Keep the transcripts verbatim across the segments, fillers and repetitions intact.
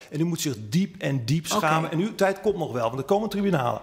En u moet zich diep en diep schamen. Okay. En uw tijd komt nog wel, want er komen tribunalen.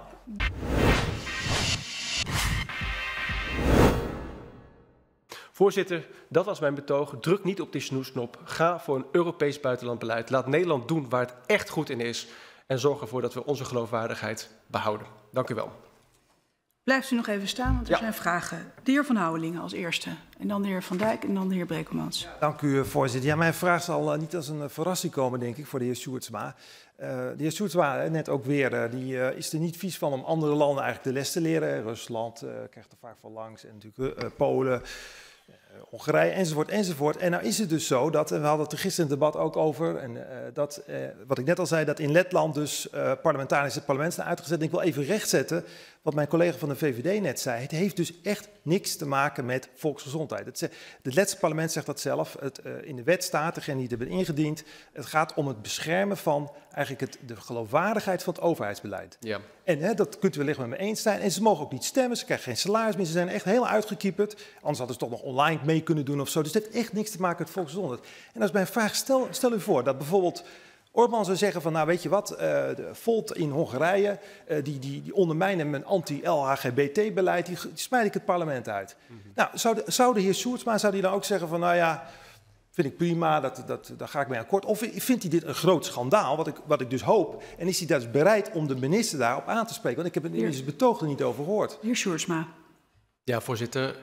Voorzitter, dat was mijn betoog. Druk niet op die snoesknop. Ga voor een Europees buitenlandbeleid. Laat Nederland doen waar het echt goed in is. En zorg ervoor dat we onze geloofwaardigheid behouden. Dank u wel. Blijft u nog even staan, want er ja. zijn vragen. De heer Van Houwelingen als eerste. En dan de heer Van Dijk en dan de heer Brekelmans. Dank u, voorzitter. Ja, mijn vraag zal uh, niet als een uh, verrassing komen, denk ik, voor de heer Sjoerdsma. Uh, de heer Sjoerdsma, net ook weer, uh, die uh, is er niet vies van om andere landen eigenlijk de les te leren. Rusland uh, krijgt er vaak van langs en natuurlijk uh, Polen. Uh, Hongarije enzovoort enzovoort. En nou is het dus zo dat, en we hadden het er gisteren in het debat ook over, en, uh, dat, uh, wat ik net al zei, dat in Letland dus uh, parlementariërs het parlement zijn uitgezet. En ik wil even rechtzetten wat mijn collega van de V V D net zei. Het heeft dus echt niks te maken met volksgezondheid. Het, het Letse parlement zegt dat zelf, het, uh, in de wet staat, degene die het hebben ingediend, het gaat om het beschermen van eigenlijk het, de geloofwaardigheid van het overheidsbeleid. Ja. En hè, dat kunt u wellicht met me eens zijn. En ze mogen ook niet stemmen, ze krijgen geen salaris meer, ze zijn echt heel uitgekieperd. Anders hadden ze toch nog online mee kunnen doen of zo. Dus het heeft echt niks te maken met volksgezondheid. En als mijn vraag, stel, stel u voor dat bijvoorbeeld Orbán zou zeggen van, nou weet je wat, uh, de Volt in Hongarije, uh, die, die, die ondermijnen mijn anti-L H G B T-beleid, die, die smijt ik het parlement uit. Mm-hmm. Nou, zou de, zou de heer Sjoerdsma, zou die dan ook zeggen van, nou ja, vind ik prima, dat, dat, daar ga ik mee akkoord. Of vindt hij dit een groot schandaal, wat ik, wat ik dus hoop, en is hij dus bereid om de minister daarop aan te spreken? Want ik heb het in zijn betoog er niet over gehoord. De heer Sjoerdsma. Ja, voorzitter.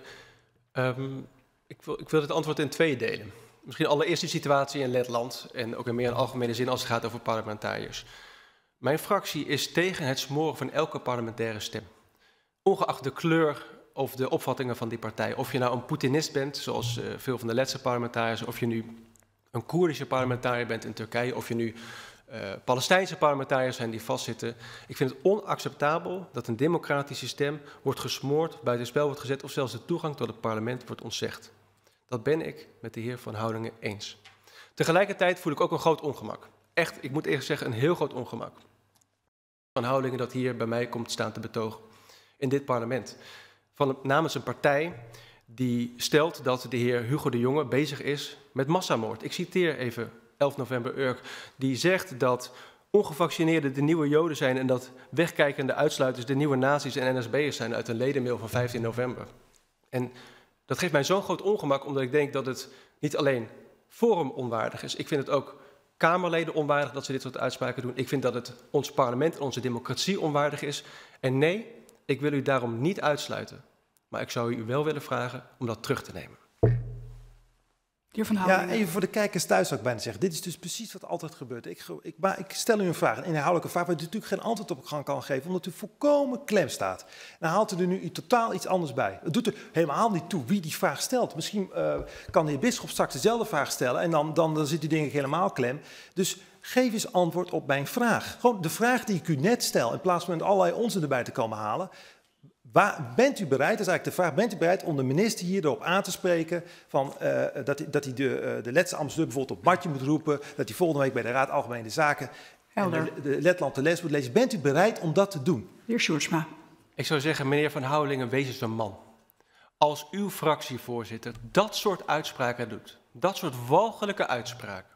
Um, ik, wil, ik wil het antwoord in twee delen. Misschien allereerst de situatie in Letland en ook in meer een algemene zin als het gaat over parlementariërs. Mijn fractie is tegen het smoren van elke parlementaire stem. Ongeacht de kleur of de opvattingen van die partij. Of je nou een Poetinist bent, zoals uh, veel van de Letse parlementariërs, of je nu een Koerdische parlementariër bent in Turkije, of je nu uh, Palestijnse parlementariërs zijn die vastzitten. Ik vind het onacceptabel dat een democratisch systeem wordt gesmoord, buitenspel wordt gezet of zelfs de toegang tot het parlement wordt ontzegd. Dat ben ik met de heer Van Houwelingen eens. Tegelijkertijd voel ik ook een groot ongemak. Echt, ik moet eerst zeggen, een heel groot ongemak. Van Houwelingen dat hier bij mij komt staan te betogen. In dit parlement. Van, namens een partij die stelt dat de heer Hugo de Jonge bezig is met massamoord. Ik citeer even elf november Urk. Die zegt dat ongevaccineerden de nieuwe Joden zijn en dat wegkijkende uitsluiters de nieuwe nazi's en N S B'ers zijn uit een ledenmail van vijftien november. En dat geeft mij zo'n groot ongemak, omdat ik denk dat het niet alleen Forum onwaardig is. Ik vind het ook Kamerleden onwaardig dat ze dit soort uitspraken doen. Ik vind dat het ons parlement en onze democratie onwaardig is. En nee, ik wil u daarom niet uitsluiten. Maar ik zou u wel willen vragen om dat terug te nemen. Van ja, even voor de kijkers thuis zou ik bijna zeggen. Dit is dus precies wat altijd gebeurt. Ik, ik, maar ik stel u een vraag, een inhoudelijke vraag, waar u natuurlijk geen antwoord op kan geven, omdat u volkomen klem staat. Dan haalt u er nu u totaal iets anders bij. Het doet er helemaal niet toe wie die vraag stelt. Misschien uh, kan de heer Bisschop straks dezelfde vraag stellen en dan, dan, dan zit u denk ik helemaal klem. Dus geef eens antwoord op mijn vraag. Gewoon de vraag die ik u net stel, in plaats van met allerlei onzin erbij te komen halen. Waar, bent u bereid, dat is eigenlijk de vraag, bent u bereid om de minister hier erop aan te spreken van, uh, dat, dat hij de, uh, de Letse ambassadeur bijvoorbeeld op matje moet roepen, dat hij volgende week bij de Raad Algemene Zaken de, de Letland de les moet lezen. Bent u bereid om dat te doen? De heer Sjoerdsma. Ik zou zeggen, meneer Van Houwelingen, wees eens een man. Als uw fractievoorzitter dat soort uitspraken doet, dat soort walgelijke uitspraken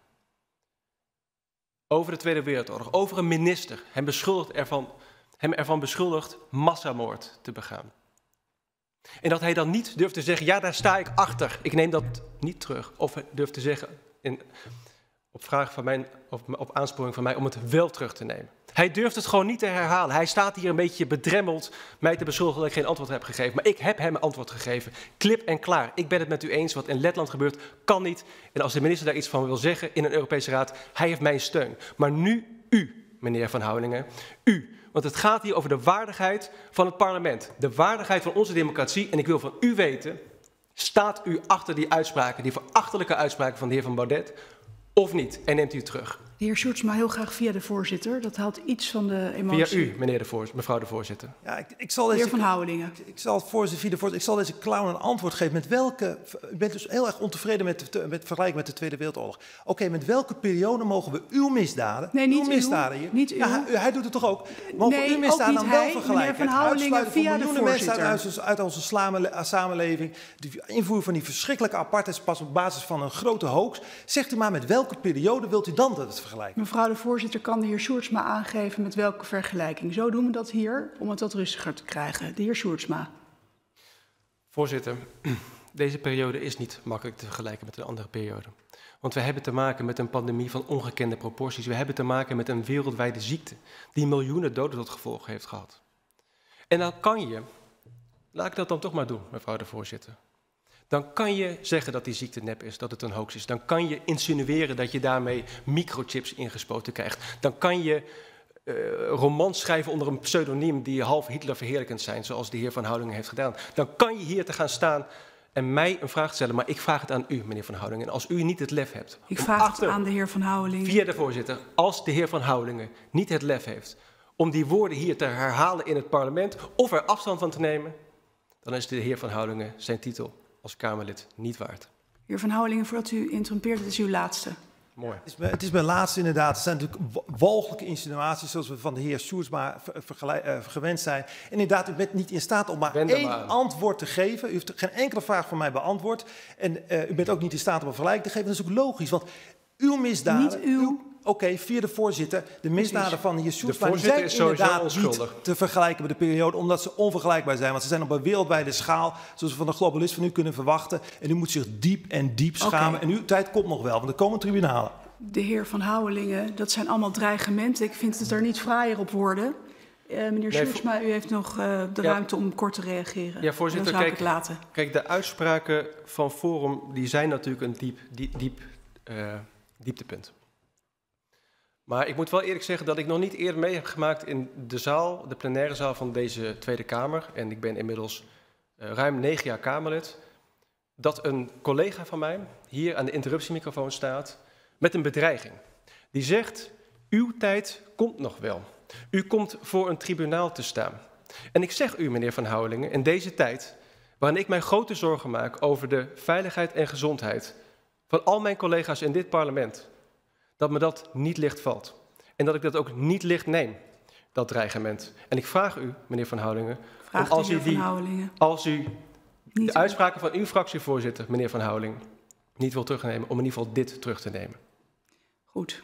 over de Tweede Wereldoorlog, over een minister, hem beschuldigt ervan... hem ervan beschuldigt massamoord te begaan. En dat hij dan niet durft te zeggen, ja, daar sta ik achter. Ik neem dat niet terug. Of durft te zeggen, in, op, vraag van mijn, of op aansporing van mij, om het wel terug te nemen. Hij durft het gewoon niet te herhalen. Hij staat hier een beetje bedremmeld mij te beschuldigen dat ik geen antwoord heb gegeven. Maar ik heb hem een antwoord gegeven. Klip en klaar. Ik ben het met u eens. Wat in Letland gebeurt, kan niet. En als de minister daar iets van wil zeggen in een Europese Raad, hij heeft mijn steun. Maar nu u, meneer Van Houwelingen, u. Want het gaat hier over de waardigheid van het parlement. De waardigheid van onze democratie. En ik wil van u weten, staat u achter die uitspraken, die verachtelijke uitspraken van de heer Van Baudet, of niet? En neemt u het terug? De heer Sjoerdsma heel graag via de voorzitter. Dat haalt iets van de emotie. Via u, meneer de voor, mevrouw de voorzitter. Ja, ik, ik zal deze, de heer Van Houwelingen. Ik, ik, zal voorzitter, via de voorzitter, ik zal deze clown een antwoord geven. Met welke, u bent dus heel erg ontevreden met, de, met vergelijking met de Tweede Wereldoorlog. Oké, okay, met welke periode mogen we uw misdaden, nee, niet uw misdaden uw, hier, niet ja, hij, hij doet het toch ook, mogen nee, uw misdaden dan wel vergelijken? Van Houwelingen via de mensen uit, uit, uit onze samenleving, de invoer van die verschrikkelijke apartheidspas op basis van een grote hoax. Zegt u maar met welke periode wilt u dan dat het vergelijken. Mevrouw de voorzitter, kan de heer Sjoerdsma aangeven met welke vergelijking? Zo doen we dat hier, om het wat rustiger te krijgen. De heer Sjoerdsma. Voorzitter, deze periode is niet makkelijk te vergelijken met een andere periode. Want we hebben te maken met een pandemie van ongekende proporties. We hebben te maken met een wereldwijde ziekte die miljoenen doden tot gevolg heeft gehad. En dan kan je, laat ik dat dan toch maar doen, mevrouw de voorzitter. Dan kan je zeggen dat die ziekte nep is, dat het een hoax is. Dan kan je insinueren dat je daarmee microchips ingespoten krijgt. Dan kan je uh, romans schrijven onder een pseudoniem die half Hitler verheerlijkend zijn, zoals de heer Van Houwelingen heeft gedaan. Dan kan je hier te gaan staan en mij een vraag stellen, maar ik vraag het aan u, meneer Van Houwelingen. En als u niet het lef hebt... Ik vraag achter, het aan de heer Van Houwelingen. Via de voorzitter, als de heer Van Houwelingen niet het lef heeft om die woorden hier te herhalen in het parlement of er afstand van te nemen, dan is de heer Van Houwelingen zijn titel als Kamerlid niet waard. Heer Van Houwelingen, voordat u interrumpeert, het is uw laatste. Mooi. Het is, mijn, het is mijn laatste inderdaad. Het zijn natuurlijk walgelijke insinuaties zoals we van de heer Sjoerdsma uh, gewend zijn. En inderdaad, u bent niet in staat om maar Wend één maar antwoord te geven. U heeft geen enkele vraag van mij beantwoord. En uh, u bent ook niet in staat om een vergelijking te geven. Dat is ook logisch, want uw misdaden... Niet uw... uw Oké, okay, via de voorzitter, de misdaden van de heer Sjoerdsma de zijn is inderdaad onschuldig. niet te vergelijken met de periode, omdat ze onvergelijkbaar zijn. Want ze zijn op een wereldwijde schaal, zoals we van de globalist van u kunnen verwachten. En u moet zich diep en diep schamen. Okay. En uw tijd komt nog wel, want er komen tribunalen. De heer Van Houwelingen, dat zijn allemaal dreigementen. Ik vind het er niet fraaier op worden. Uh, meneer nee, Sjoerdsma, u heeft nog uh, de ja, ruimte om kort te reageren. Ja, voorzitter, dan zou kijk, ik het laten. Kijk, de uitspraken van Forum, die zijn natuurlijk een diep, diep, diep uh, dieptepunt. Maar ik moet wel eerlijk zeggen dat ik nog niet eerder mee heb gemaakt in de zaal, de plenaire zaal van deze Tweede Kamer. En ik ben inmiddels uh, ruim negen jaar Kamerlid. Dat een collega van mij hier aan de interruptiemicrofoon staat met een bedreiging. Die zegt, uw tijd komt nog wel. U komt voor een tribunaal te staan. En ik zeg u, meneer Van Houwelingen, in deze tijd, waarin ik mij grote zorgen maak over de veiligheid en gezondheid van al mijn collega's in dit parlement, dat me dat niet licht valt. En dat ik dat ook niet licht neem, dat dreigement. En ik vraag u, meneer Van Houwelingen, vraag als u, die, als u de uitspraken van uw fractievoorzitter, meneer Van Houwelingen, niet wil terugnemen, om in ieder geval dit terug te nemen. Goed.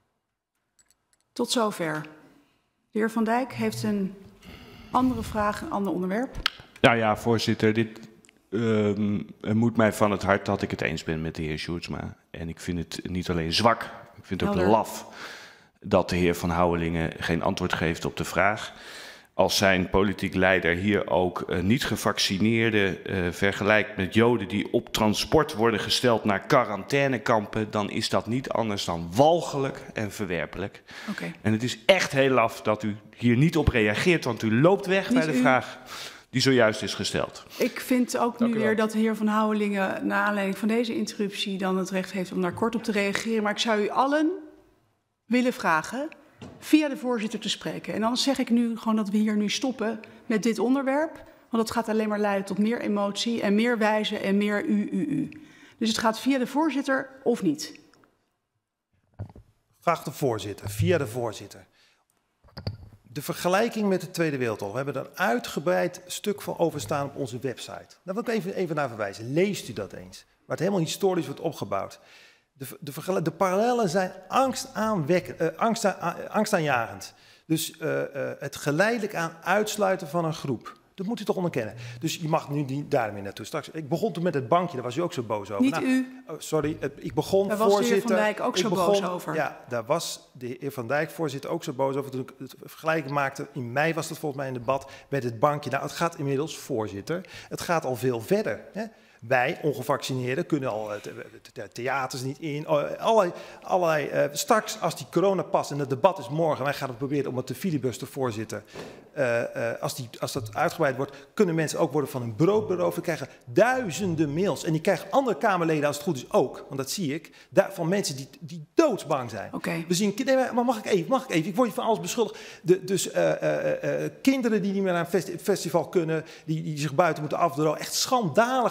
Tot zover. De heer Van Dijk heeft een andere vraag, een ander onderwerp. Nou ja, voorzitter, dit uh, moet mij van het hart dat ik het eens ben met de heer Sjoerdsma. En ik vind het niet alleen zwak, ik vind het ook Helder. laf dat de heer Van Houwelingen geen antwoord geeft op de vraag. Als zijn politiek leider hier ook uh, niet gevaccineerden uh, vergelijkt met Joden die op transport worden gesteld naar quarantainekampen, dan is dat niet anders dan walgelijk en verwerpelijk. Okay. En het is echt heel laf dat u hier niet op reageert, want u loopt weg niet bij de u... vraag die zojuist is gesteld. Ik vind ook Dank nu weer dat de heer Van Houwelingen naar aanleiding van deze interruptie dan het recht heeft om daar kort op te reageren. Maar ik zou u allen willen vragen via de voorzitter te spreken. En dan zeg ik nu gewoon dat we hier nu stoppen met dit onderwerp. Want dat gaat alleen maar leiden tot meer emotie en meer wijzen en meer u, u, u. Dus het gaat via de voorzitter of niet? Graag de voorzitter, via de voorzitter. De vergelijking met de Tweede Wereldoorlog. We hebben daar een uitgebreid stuk van over staan op onze website. Daar wil ik even, even naar verwijzen. Leest u dat eens. Waar het helemaal historisch wordt opgebouwd. De, de, de parallellen zijn angstaanwekkend, uh, angst, uh, angstaanjagend. Dus uh, uh, het geleidelijk aan uitsluiten van een groep. Dat moet u toch onderkennen. Dus je mag nu niet daarmee naartoe. Straks, ik begon toen met het bankje, daar was u ook zo boos over. Niet nou, u. Oh, sorry, het, ik begon, daar was voorzitter. de heer Van Dijk ook zo begon, boos over. Ja, daar was de heer Van Dijk, voorzitter, ook zo boos over. Toen ik het vergelijking maakte, in mei was dat volgens mij een debat, met het bankje. Nou, het gaat inmiddels, voorzitter, het gaat al veel verder. Hè? Wij, ongevaccineerden, kunnen al de theaters niet in. Allerlei, allerlei, uh, straks, als die coronapas en het debat is morgen, wij gaan het proberen om het te filibuster, voorzitter. Uh, uh, als, die, als dat uitgebreid wordt, kunnen mensen ook worden van hun brood beroofd. We krijgen duizenden mails. En die krijgen andere Kamerleden, als het goed is, ook. Want dat zie ik. Daar, van mensen die, die doodsbang zijn. Okay. We zien, nee, maar mag ik even, mag ik even? Ik word je van alles beschuldigd. De, dus uh, uh, uh, kinderen die niet meer naar een festi festival kunnen, die, die zich buiten moeten afdrogen. Echt schandalige dingen die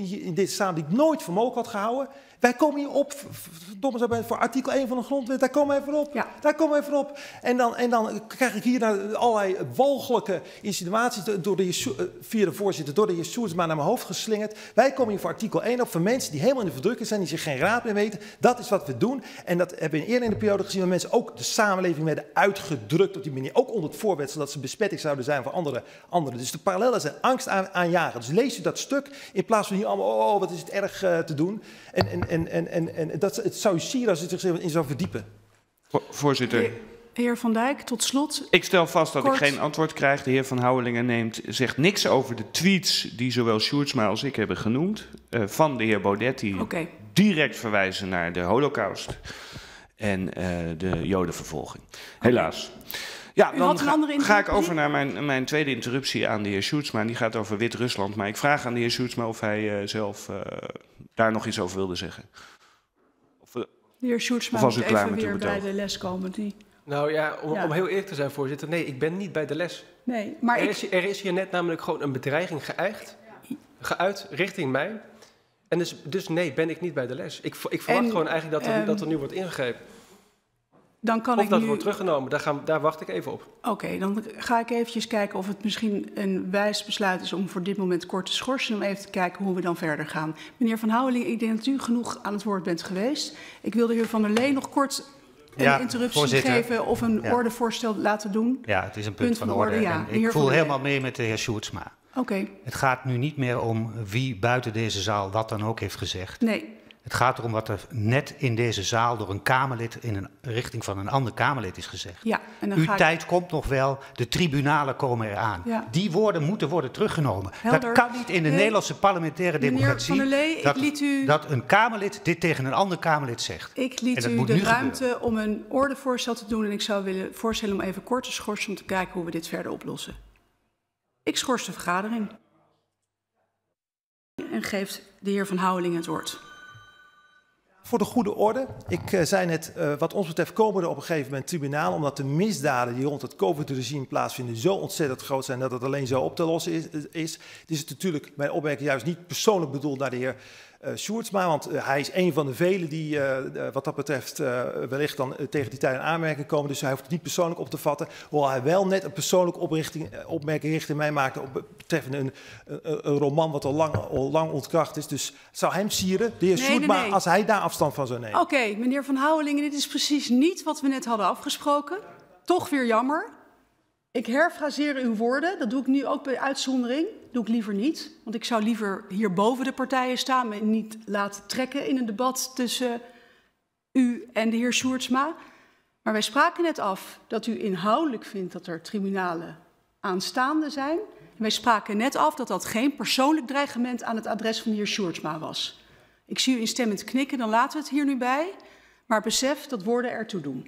hier in deze zaal die ik nooit voor mogelijk had gehouden. Wij komen hier op, verdomme, voor artikel één van de grondwet, daar komen we even op. Ja. Daar komen we even op. En dan, en dan krijg ik hier naar allerlei walgelijke insinuaties door de, via de voorzitter, door de heer Sjoerdsma naar mijn hoofd geslingerd. Wij komen hier voor artikel één op voor mensen die helemaal in de verdrukking zijn, die zich geen raad meer weten. Dat is wat we doen. En dat hebben we eerder in de periode gezien, waar mensen ook de samenleving werden uitgedrukt op die manier. Ook onder het voorwendsel dat ze besmetting zouden zijn voor anderen. anderen. Dus de parallellen zijn angst aan, aanjagen. Dus lees u dat stuk in plaats van hier allemaal, oh, wat is het erg uh, te doen. En, en, en, en, en, en dat, het zou u sieren als u zich in zou verdiepen. Voorzitter. Heer, heer Van Dijk, tot slot. Ik stel vast dat kort. ik geen antwoord krijg. De heer Van Houwelingen neemt, zegt niks over de tweets die zowel Sjoerdsma als ik hebben genoemd. Uh, van de heer Baudet, die okay. direct verwijzen naar de Holocaust en uh, de Jodenvervolging. Helaas. Ja, U dan ga, ga ik over naar mijn, mijn tweede interruptie aan de heer Sjoerdsma. En die gaat over Wit-Rusland. Maar ik vraag aan de heer Sjoerdsma of hij uh, zelf uh, daar nog iets over wilde zeggen. Of, uh, de heer Sjoerdsma moet even weer bij de les komen. Die... Nou ja om, ja, om heel eerlijk te zijn, voorzitter. Nee, ik ben niet bij de les. Nee, maar er, ik... is, er is hier net namelijk gewoon een bedreiging geëigd, geuit richting mij. En dus, dus nee, ben ik niet bij de les. Ik, ik verwacht en, gewoon eigenlijk dat er, um, dat er nu wordt ingegrepen. Dan kan of ik dat nu... wordt teruggenomen, daar, gaan, daar wacht ik even op. Oké, okay, dan ga ik eventjes kijken of het misschien een wijs besluit is om voor dit moment kort te schorsen. Om even te kijken hoe we dan verder gaan. Meneer Van Houweling, ik denk dat u genoeg aan het woord bent geweest. Ik wil de heer Van der Lee nog kort een ja, interruptie voorzitter. geven of een ja. ordevoorstel laten doen. Ja, het is een punt, punt van de orde. orde ja. Ik voel helemaal mee met de heer Sjoerdsma. Oké. Okay. Het gaat nu niet meer om wie buiten deze zaal wat dan ook heeft gezegd. Nee. Het gaat erom wat er net in deze zaal door een Kamerlid in een richting van een ander Kamerlid is gezegd. Ja, en dan Uw ga tijd ik... komt nog wel, de tribunalen komen eraan. Ja. Die woorden moeten worden teruggenomen. Helder. Dat kan niet in de nee. Nederlandse parlementaire democratie. Van der Lee, dat, ik liet u... dat een Kamerlid dit tegen een ander Kamerlid zegt. Ik liet u de ruimte gebeuren. om een ordevoorstel te doen en ik zou willen voorstellen om even kort te schorsen om te kijken hoe we dit verder oplossen. Ik schors de vergadering en geef de heer Van Houweling het woord. Voor de goede orde, ik uh, zei net, uh, wat ons betreft komen er op een gegeven moment tribunaal, omdat de misdaden die rond het COVID-regime plaatsvinden zo ontzettend groot zijn dat het alleen zo op te lossen is. is. Het is natuurlijk mijn opmerking juist niet persoonlijk bedoeld naar de heer uh, Sjoerdsma, want uh, hij is een van de velen die uh, uh, wat dat betreft uh, wellicht dan uh, tegen die tijd in aanmerking komen. Dus hij hoeft het niet persoonlijk op te vatten, hoewel hij wel net een persoonlijke oprichting, uh, opmerking richting mij maakte op betreffende een, een, een roman wat al lang, al lang ontkracht is. Dus het zou hem sieren, de heer nee, Sjoerdsma, nee, nee. als hij daar afstand van zou nemen. Oké, okay, meneer Van Houwelingen, dit is precies niet wat we net hadden afgesproken. Toch weer jammer. Ik herfraseer uw woorden. Dat doe ik nu ook bij uitzondering. Dat doe ik liever niet. Want ik zou liever hier boven de partijen staan, maar niet laten trekken in een debat tussen u en de heer Sjoerdsma. Maar wij spraken net af dat u inhoudelijk vindt dat er tribunalen aanstaande zijn. En wij spraken net af dat dat geen persoonlijk dreigement aan het adres van de heer Sjoerdsma was. Ik zie u instemmend knikken, dan laten we het hier nu bij. Maar besef dat woorden ertoe doen.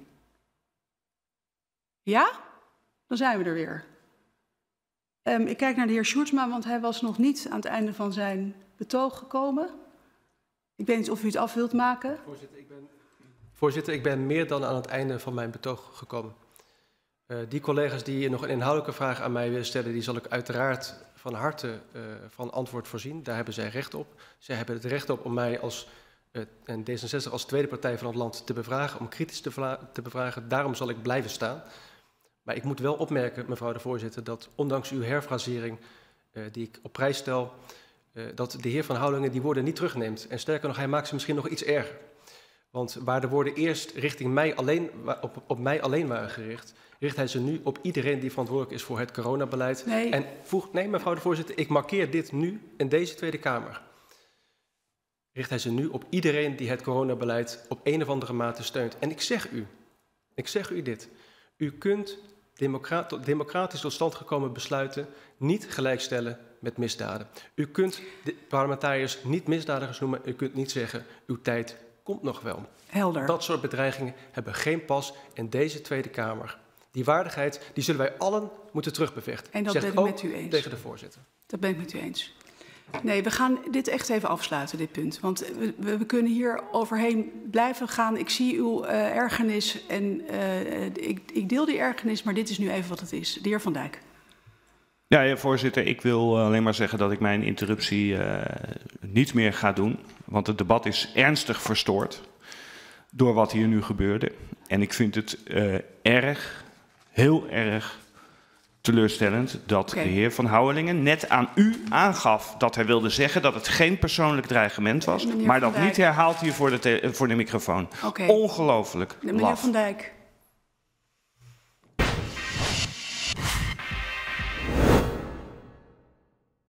Ja? Dan zijn we er weer. Um, ik kijk naar de heer Sjoerdsma, want hij was nog niet aan het einde van zijn betoog gekomen. Ik weet niet of u het af wilt maken. Voorzitter, ik ben, voorzitter, ik ben meer dan aan het einde van mijn betoog gekomen. Uh, die collega's die nog een inhoudelijke vraag aan mij willen stellen, die zal ik uiteraard van harte uh, van antwoord voorzien. Daar hebben zij recht op. Zij hebben het recht op om mij als uh, en D zesenzestig als tweede partij van het land te bevragen, om kritisch te, te bevragen. Daarom zal ik blijven staan. Maar ik moet wel opmerken, mevrouw de voorzitter, dat ondanks uw herfrasering uh, die ik op prijs stel, uh, dat de heer Van Houwelingen die woorden niet terugneemt. En sterker nog, hij maakt ze misschien nog iets erger. Want waar de woorden eerst richting mij alleen, op, op mij alleen waren gericht, richt hij ze nu op iedereen die verantwoordelijk is voor het coronabeleid. Nee. En voeg, nee, mevrouw de voorzitter, ik markeer dit nu in deze Tweede Kamer. Richt hij ze nu op iedereen die het coronabeleid op een of andere mate steunt. En ik zeg u, ik zeg u dit. U kunt democrat, democratisch tot stand gekomen besluiten niet gelijkstellen met misdaden. U kunt de parlementariërs niet misdadigers noemen. U kunt niet zeggen, uw tijd komt nog wel. Helder. Dat soort bedreigingen hebben geen pas in deze Tweede Kamer. Die waardigheid, die zullen wij allen moeten terugbevechten. En dat zeg ben ik ook met u eens. Tegen de voorzitter. Dat ben ik met u eens. Nee, we gaan dit echt even afsluiten, dit punt. Want we, we kunnen hier overheen blijven gaan. Ik zie uw uh, ergernis en uh, ik, ik deel die ergernis, maar dit is nu even wat het is. De heer Van Dijk. Ja, ja, voorzitter, ik wil alleen maar zeggen dat ik mijn interruptie uh, niet meer ga doen. Want het debat is ernstig verstoord door wat hier nu gebeurde. En ik vind het uh, erg, heel erg teleurstellend dat okay. de heer Van Houwelingen net aan u aangaf dat hij wilde zeggen dat het geen persoonlijk dreigement was. Maar dat niet herhaalt hier voor de, voor de microfoon. Okay. Ongelooflijk. Meneer laf. Van Dijk.